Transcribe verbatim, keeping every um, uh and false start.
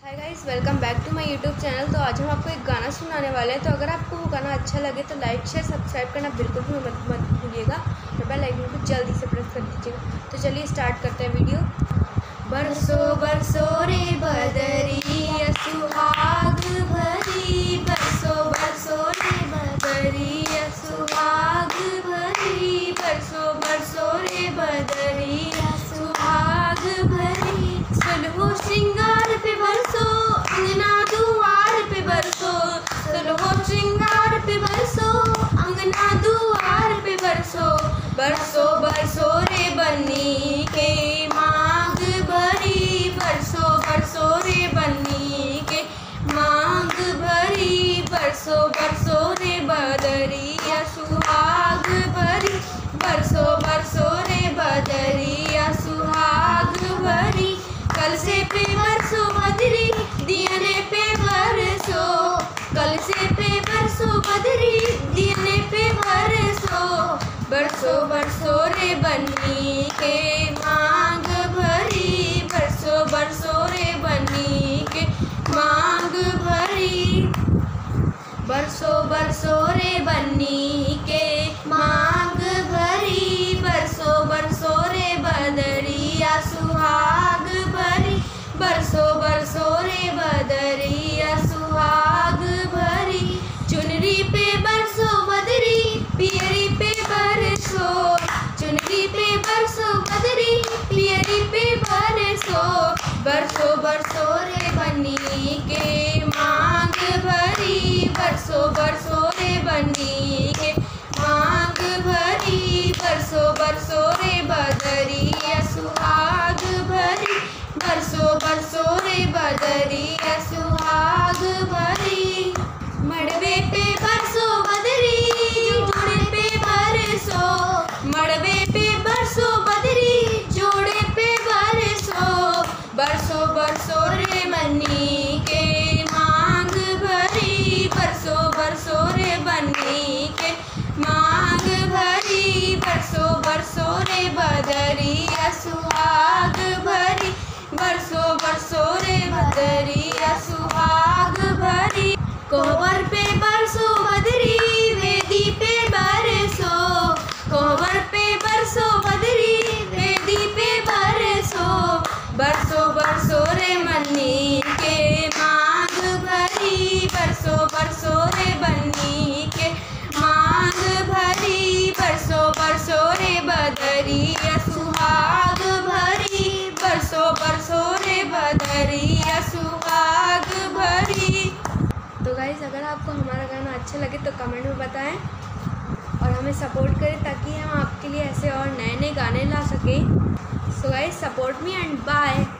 Hi guys, welcome back to my YouTube channel. तो आज हम आपको एक गाना सुनाने वाले हैं। तो अगर आपको वो गाना अच्छा लगे तो लाइक शेयर सब्सक्राइब करना बिल्कुल भी मत मत भूलिएगा और बेल आइकन को जल्दी से प्रेस कर दीजिएगा। तो चलिए स्टार्ट करते हैं वीडियो। बरसों बरसों रे बदरिया सुहाग भरी, बरसों बरसों रे बदरिया सुहाग भरी, बरसों बरसों रे बदरिया सुहाग भरी। सुलहो श्रृंगार पे बरसो, अंगना दुआर पे बरसो, सुलहो श्रृंगार पे बरसो, अंगना दुआर पे बरसो। बरसो बरसो रे बन्नी के मांग भरी, बरसो बरसो रे बन्नी के मांग भरी, बरसो बरसो रे बदरिया सुहाग भरी, बरसो बरसो रे बदरिया सुहाग भरी। कल से पे बरसो बदरी, दियने पे बरसो, कल से पे बरसो बदरी, दियने पे बरसो। बरसो बरसो रे बन्नी के मांग भरी, बरसो बरसो रे बन्नी के मांग भरी, बरसो बरसो रे बन्नी के मांग भरी, बरसो बरसो रे बदरिया सुहाग भरी, बरसो बरसो रे बदरिया सुहाग भरी। चुनरी पे बरसो बदरी, पियरी पे बरसो, चुनरी पे बरसो बदरी, पियरी पे बरसो। बरसो बरसो रे बन्नी के मांग भरी, बरसो बरसो रे बन्नी के मांग भरी, बरसो बरसो रे बदरिया सुहाग भरी, बरसो बरसो रे बदरिया सुहाग भरी। मड़वे पे बरसो बदरी, जोड़े पे बरसो, मड़वे पे बरसो बदरी, जोड़े पे बरसो। बरसो बरसो रे बन्नी के मांग भरी, बरसो बरसो रे बन्नी के मांग भरी, बरसो बरसो रे बदरिया सुहाग भरी, बरसो बरसो रे बदरिया सुहाग भरी। कोहबर पे बरसो बदरी, वेदी पे बरसो, कोहबर पे बरसो बदरी, वेदी पे बरसो। बरसो बरसो रे बन्नी के मांग भरी, बरसो बरसो रे बन्नी के मांग भरी, बरसो बरसो रे बदरिया सुहाग भरी, बरसो बरसो रे बदरिया सुहाग भरी। तो गाइस, अगर आपको हमारा गाना अच्छा लगे तो कमेंट में बताएं और हमें सपोर्ट करें ताकि हम आपके लिए ऐसे और नए नए गाने ला सकें। So guys, support me and bye.